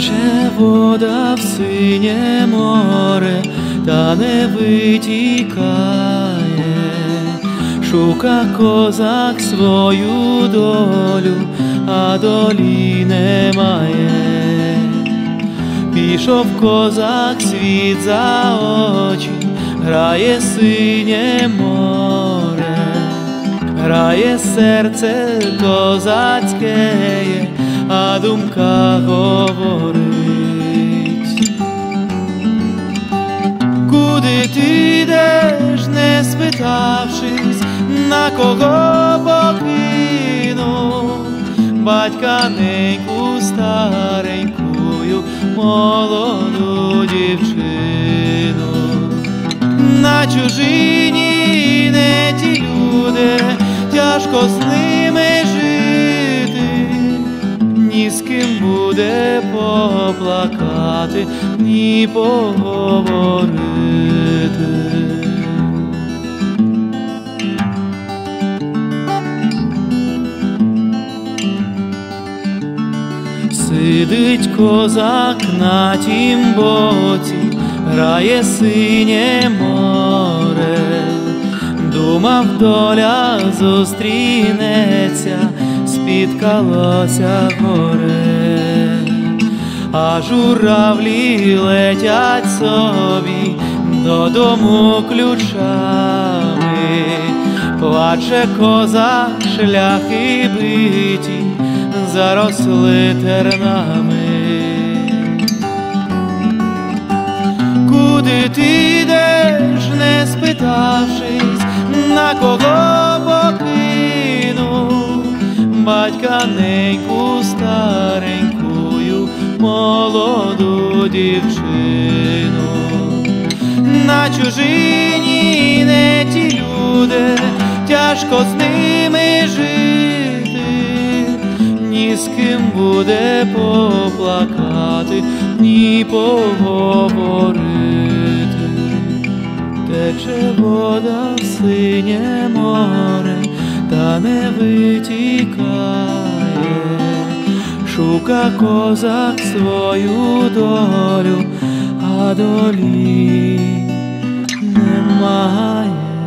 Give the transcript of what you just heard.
Тече вода в синє море, та не витікає, шука козак свою долю, а долі немає. Пішов козак світ за очі, грає синє море, грає серце козацьке, а думка говорить. Куди ти йдеш, не спитавшись, на кого покинув? Батька неньку старенькую, молоду дівчину. На чужині не ті люди, тяжко з ними жити, ні з ким буде поплакати, ні поговорити. Сидить козак на тім боці, грає синє море, думав, доля зустрінеться, спіткалося горе. А журавлі летять собі додому ключами, плаче козак, шляхи биті, заросли тернами. Куди ти йдеш, не спитавшись, на кого покинув? Батька неньку старенькую, молоду дівчину. На чужині не ті люди, тяжко з ними жити, ні з ким буде поплакати, ні поговорити. Тече вода в синє море, та не витікає, шука козак свою долю, а долі немає.